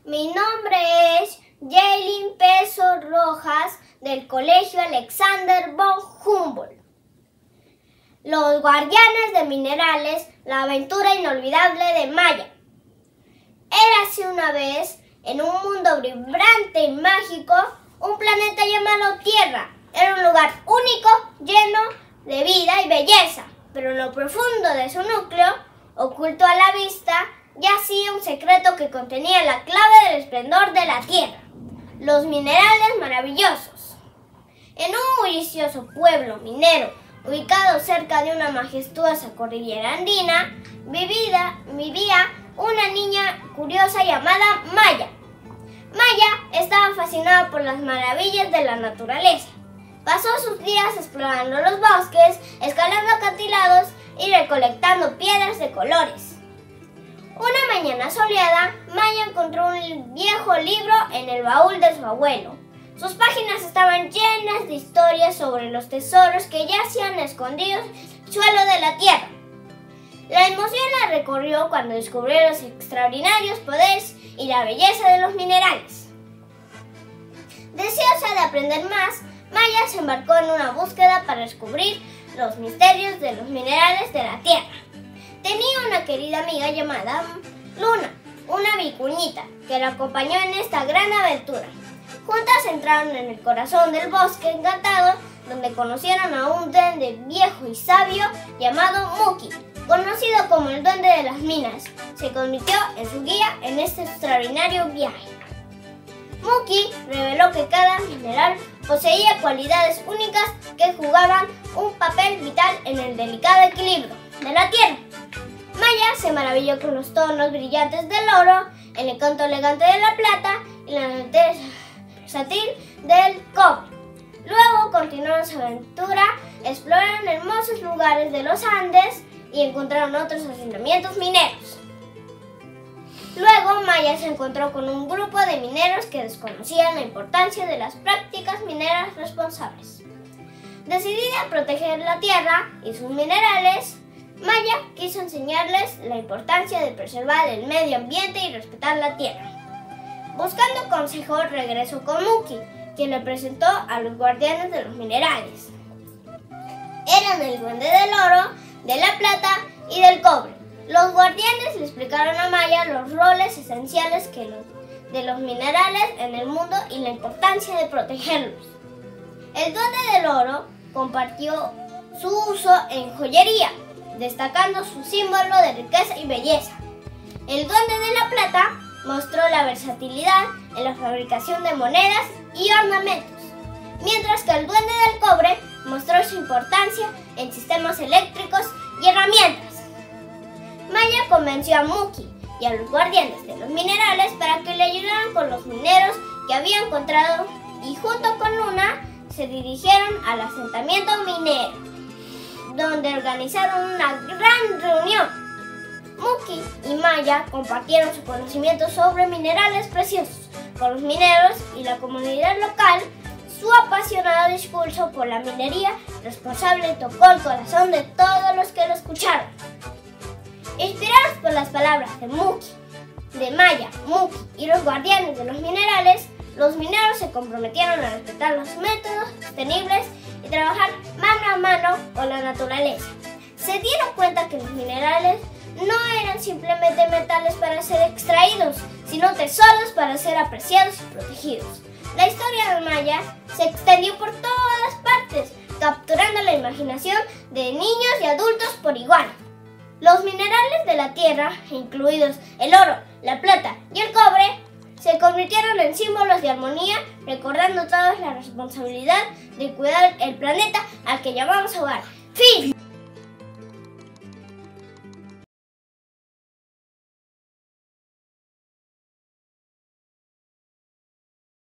Mi nombre es Jaylin Peso Rojas del Colegio Alexander von Humboldt. Los guardianes de minerales, la aventura inolvidable de Maya. Érase una vez, en un mundo vibrante y mágico, un planeta llamado Tierra. Era un lugar único, lleno de vida y belleza, pero en lo profundo de su núcleo, oculto a la vista, yacía un secreto que contenía la clave del esplendor de la Tierra: los minerales maravillosos. En un bullicioso pueblo minero, ubicado cerca de una majestuosa cordillera andina, vivía una niña curiosa llamada Maya. Maya estaba fascinada por las maravillas de la naturaleza. Pasó sus días explorando los bosques, escalando acantilados y recolectando piedras de colores. Una mañana soleada, Maya encontró un viejo libro en el baúl de su abuelo. Sus páginas estaban llenas de historias sobre los tesoros que yacían escondidos en el suelo de la tierra. La emoción la recorrió cuando descubrió los extraordinarios poderes y la belleza de los minerales. Deseosa de aprender más, Maya se embarcó en una búsqueda para descubrir los misterios de los minerales de la tierra. Tenía una querida amiga llamada Luna, una vicuñita, que la acompañó en esta gran aventura. Juntas entraron en el corazón del bosque encantado, donde conocieron a un duende viejo y sabio llamado Muki, conocido como el duende de las minas. Se convirtió en su guía en este extraordinario viaje. Muki reveló que cada mineral poseía cualidades únicas que jugaban un papel vital en el delicado equilibrio de la tierra. Maya se maravilló con los tonos brillantes del oro, el encanto elegante de la plata y la versátil del cobre. Luego continuaron su aventura, exploraron hermosos lugares de los Andes y encontraron otros asentamientos mineros. Luego Maya se encontró con un grupo de mineros que desconocían la importancia de las prácticas mineras responsables. Decidida a proteger la tierra y sus minerales, Maya quiso enseñarles la importancia de preservar el medio ambiente y respetar la tierra. Buscando consejo, regresó con Muki, quien le presentó a los guardianes de los minerales. Eran el duende del oro, de la plata y del cobre. Los guardianes le explicaron a Maya los roles esenciales de los minerales en el mundo y la importancia de protegerlos. El duende del oro compartió su uso en joyería, destacando su símbolo de riqueza y belleza. El duende de la plata mostró la versatilidad en la fabricación de monedas y ornamentos, mientras que el duende del cobre mostró su importancia en sistemas eléctricos y herramientas. Maya convenció a Muki y a los guardianes de los minerales para que le ayudaran con los mineros que había encontrado, y junto con Luna se dirigieron al asentamiento minero, donde organizaron una gran reunión. Muki y Maya compartieron su conocimiento sobre minerales preciosos con los mineros y la comunidad local. Su apasionado discurso por la minería responsable tocó el corazón de todos los que lo escucharon. Inspirados por las palabras de Maya, Muki y los guardianes de los minerales, los mineros se comprometieron a respetar los métodos sostenibles y trabajar mano a mano con la naturaleza. Se dieron cuenta que los minerales no eran simplemente metales para ser extraídos, sino tesoros para ser apreciados y protegidos. La historia de Maya se extendió por todas partes, capturando la imaginación de niños y adultos por igual. Los minerales de la tierra, incluidos el oro, la plata y el cobre, se convirtieron en símbolos de armonía, recordando todos la responsabilidad de cuidar el planeta al que llamamos hogar. ¡Fin!